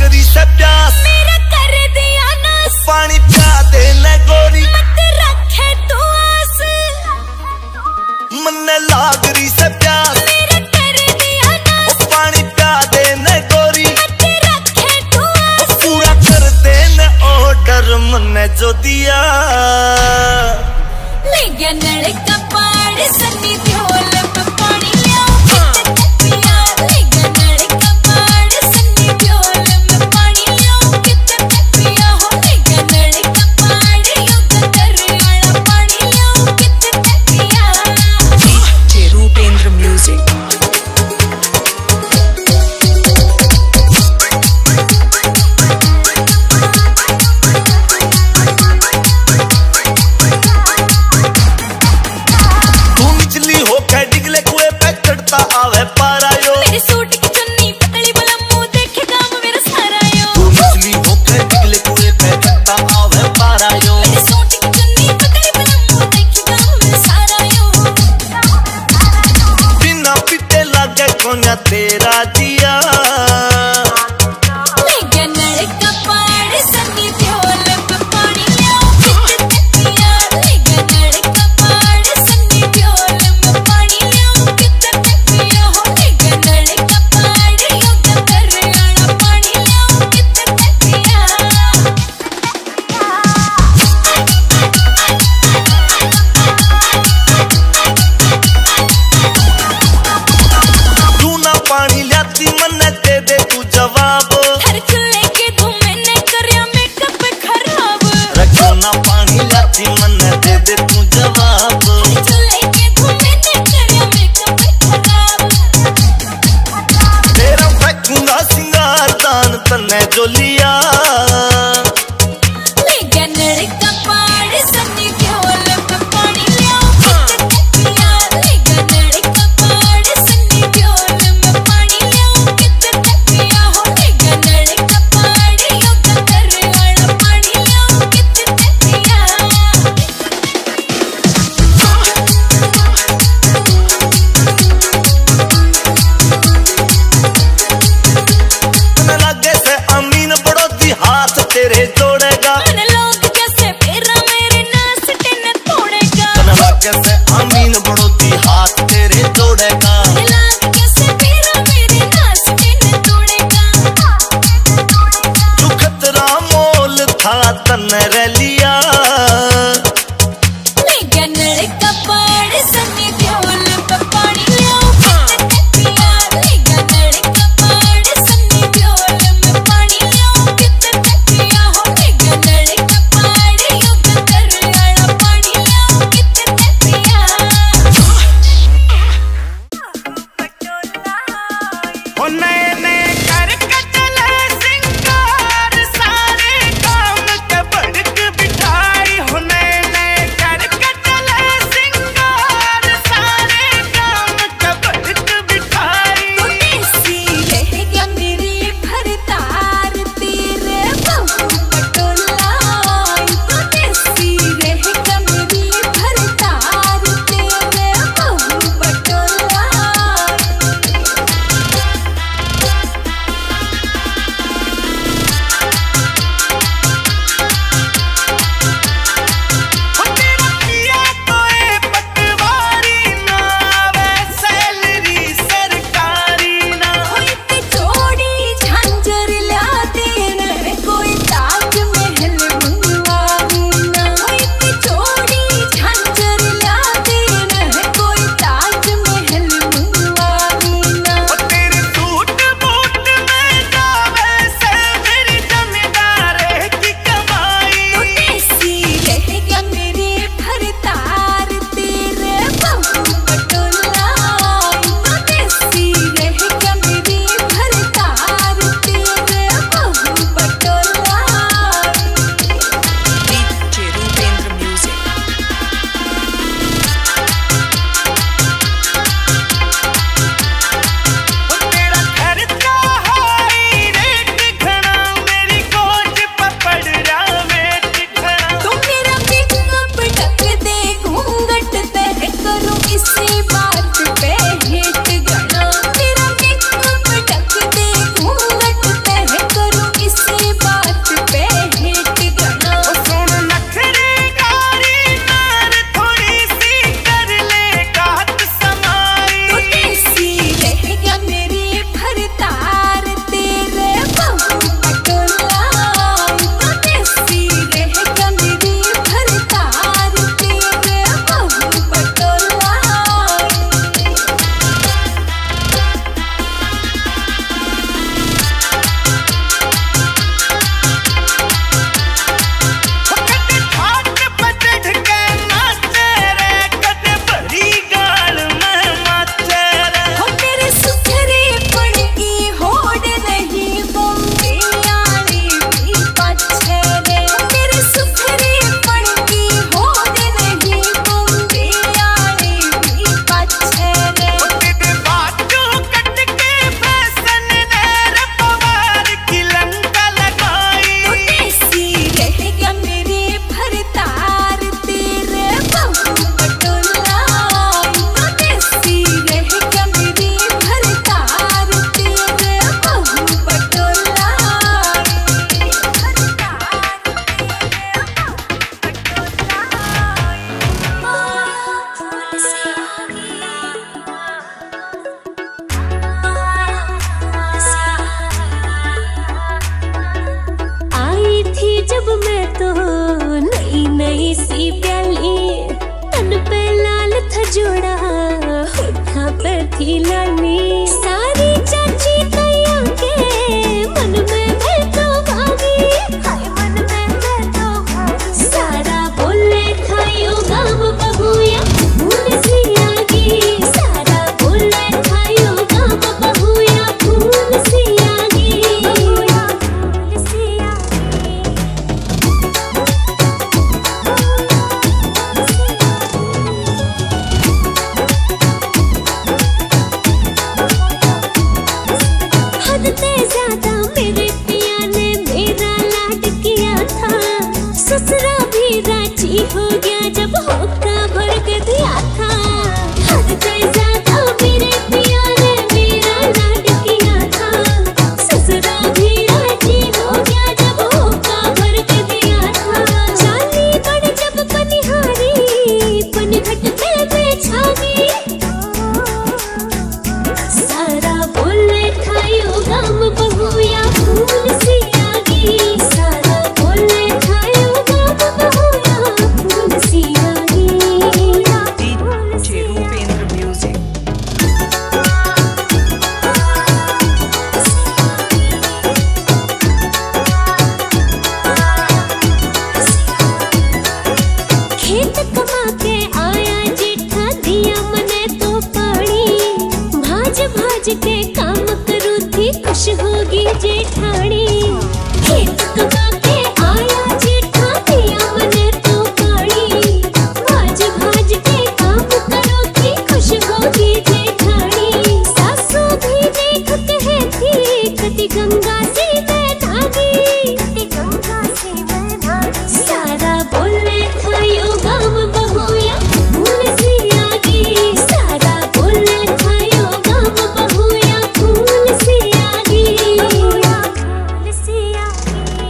लागरी से प्यास मेरा कर दिया नास। पानी पिया दे न गोरी मत रखे तू आस। मन्ने लागरी से प्यास मेरा कर दिया नास। पानी पिया दे न गोरी मत रखे तू आस। पूरा कर दे न ऑर्डर मन्ने जो दिया। ले गया नल का पाड़ सन्नी ढोल पे पानी लिया पिया। ले गया नल का पाड़ सन्नी ढोल में पानी लिया कितने पिया हो। ले गया नल का पाड़ योग दरिया पानी लिया कितने पिया। DJ Rupendra music. आवे पारा यो मेरे सूट की चुन्नी पतली बलम्मू देखे काम मेरा सारा यो। तू मछली होकर डिगले कुएं पे चढ़ता आवे पारा यो। मेरे सूट की चुन्नी पतली बलम्मू देखे काम मेरा सारा यो। बिना पीते लागे कोन्या तेरा जिया। ले गया नल का पाड़ सन्नी ढोल पे पानी लिया कितने पिया। ले गया नल का पाड़ सन्नी ढोल में पानी लिया कितने पिया हो। ले गया नल का पाड़ योग दरिया पानी लिया कितने पिया। तू ना पानी लाती मन्ने दे दे तू जवाब। हर चूल्हे के धुएं ने करया मेकअप खराब। रखो ना पानी लाती मन्ने दे दे तू जवाब। हर चूल्हे के धुएं ने करया मेकअप खराब। तेरा फेंकूंगा सिंगार दान तन्ने जो लिया। ले गया नल का पाड़ सन्नी ढोल पे पानी लिया कितने पिया। ले गया नल का पाड़ सन्नी ढोल में पानी लिया कितने पिया हो। ले गया नल का पाड़ योग दरिया पानी लिया कितने पिया। तन्ने लागे से अमीन बड़ोती हाथ तेरे जोड़ेगा। मन लोग जैसे फेरा मेरे नास टिन तोड़ेगा। तन्ने लागे से अमीन बड़ोती हाथ तेरे जोड़ेगा। मन लोग जैसे फेरा मेरे नास टिन तोड़ेगा। जो खतरा मोल था तन्ने रे लिया। ले गया नल का पाड़ सन्नी ढोल पे पानी लिया कितने पिया। ले गया नल का पाड़ सन्नी ढोल में पानी लिया कितने पिया हो। ले गया नल का पाड़ योग दरिया पानी लिया कितने पिया। ओ नए नए कर कटले सिंगार सारे काम के बड़क बिठाई। हो नए नए कर कटले सिंगार सारे काम के बड़क बिठाई। देसी रहेगा मेरी भरतार तेरे बहू पटोला। तो देसी रहेगा मेरी भरतार तेरे बहू पटोला। जोड़ा होठा पे थी लाली सारी चाची तैया के मन में मैं तो भागी हाय मन में मैं तो भागी सारा बोले खायो गाम बहुया फूल सी आगी सारा बोले खायो गाम बहुया फूल सी आगी फूल सी आगी हद से ज्यादा मेरे पिया ने मेरा लाड किया था ससुरा भी राजी हो गया जब होका भर के दिया था हद से ज्यादा मेरे पिया ने मेरा लाड किया था ससुरा भी राजी हो गया जब होका भर के दिया था चाली बड़ जब पनिहारी पनघट पे बेछागी सारा बोले खायो गाम बहुया फूल सी आगी सारा बोले खायो गाम बहुया फूल सी आगी DJ Rupendra Music. खेत कमा के आया जेठा दिया मने तो पानी भाज भाज के काम करूँ थी खुश होगी जेठानी खेत कमा के आया जेठा दिया मने तो पानी भाज भाज के काम करूँ थी खुश होगी जेठानी सासू भी देख कहे थी कति गंगा से मैं नागी कति गंगा से मैं नागी सारा बोले खायो गाम बहुया फूल सी आगी सारा बोले खायो गाम बहुया फूल सी आगी फूल सी आगी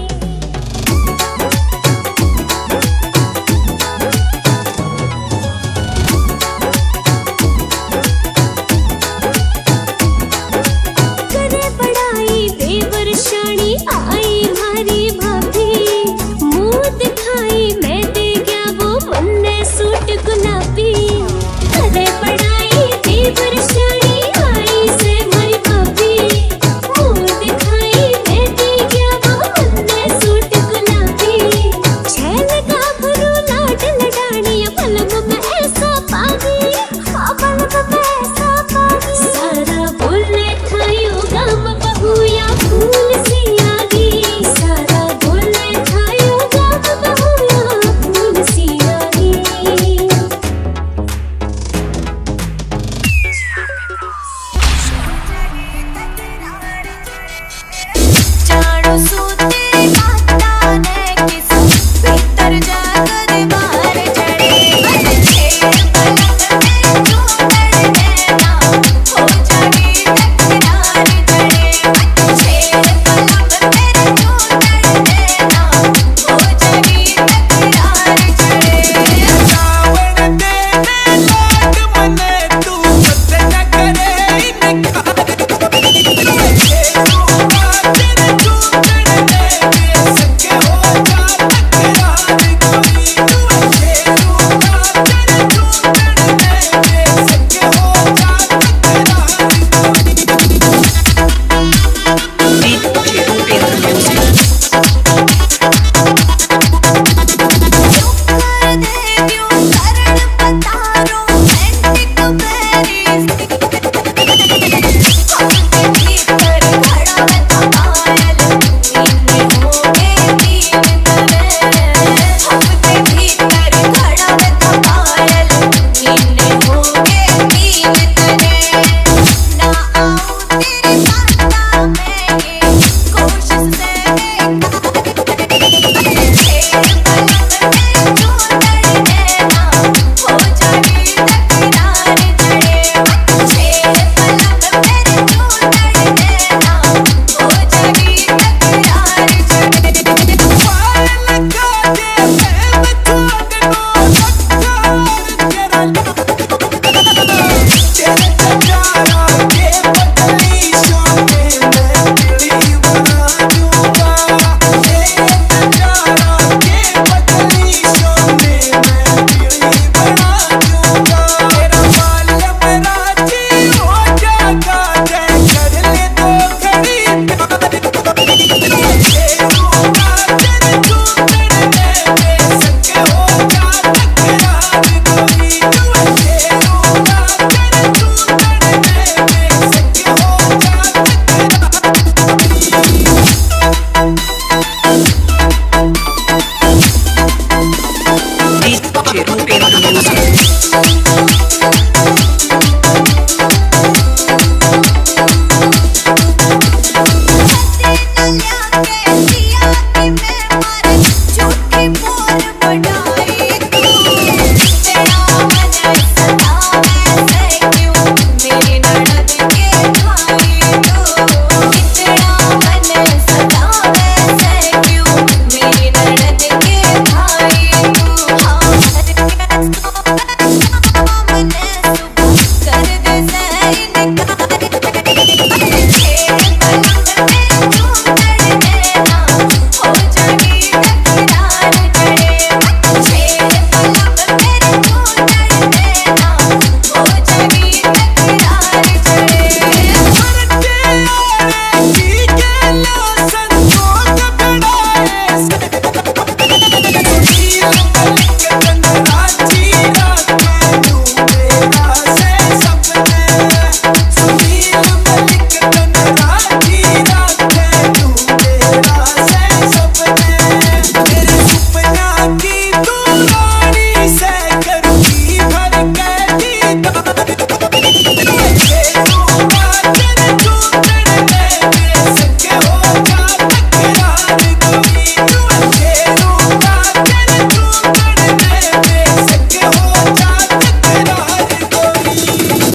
करे बड़ाई देवर शाणी आई मारी भाभी मुंह दिखाई मैं दे गया वो मन ने सूट गुलाबी करे बड़ाई देवर शाणी आई से मारी भाभी मुंह दिखाई मैं दे गया वो मन ने सूट गुलाबी छैल गाभरू लाड लडानिया पलम में ऐसा पागी पलम में ऐसा पागी सारा बोले खायो गाम बहुया फूल सी आगी सारा बोले खायो गाम बहुया फूल सी आगी जानो